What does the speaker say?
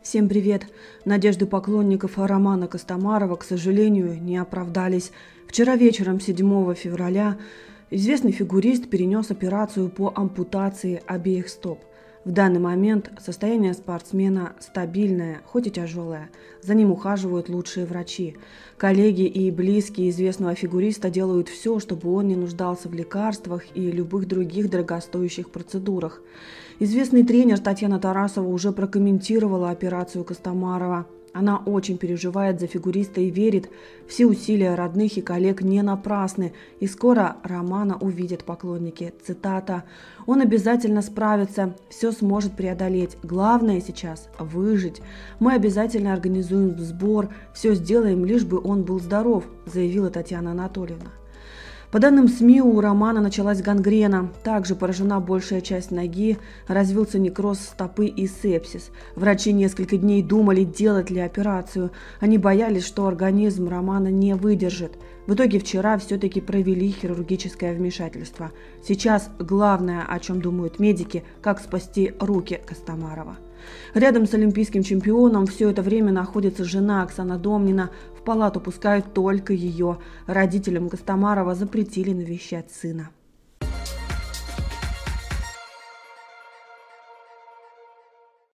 Всем привет! Надежды поклонников Романа Костомарова, к сожалению, не оправдались. Вчера вечером, 7 февраля, известный фигурист перенес операцию по ампутации обеих стоп. В данный момент состояние спортсмена стабильное, хоть и тяжелое. За ним ухаживают лучшие врачи. Коллеги и близкие известного фигуриста делают все, чтобы он не нуждался в лекарствах и любых других дорогостоящих процедурах. Известный тренер Татьяна Тарасова уже прокомментировала операцию Костомарова. Она очень переживает за фигуриста и верит, все усилия родных и коллег не напрасны, и скоро Романа увидят поклонники. Цитата: «Он обязательно справится, все сможет преодолеть. Главное сейчас – выжить. Мы обязательно организуем сбор, все сделаем, лишь бы он был здоров», – заявила Татьяна Анатольевна. По данным СМИ, у Романа началась гангрена, также поражена большая часть ноги, развился некроз стопы и сепсис. Врачи несколько дней думали, делать ли операцию. Они боялись, что организм Романа не выдержит. В итоге вчера все-таки провели хирургическое вмешательство. Сейчас главное, о чем думают медики, как спасти руки Костомарова. Рядом с олимпийским чемпионом все это время находится жена Оксана Домнина. В палату пускают только ее. Родителям Костомарова запретили навещать сына.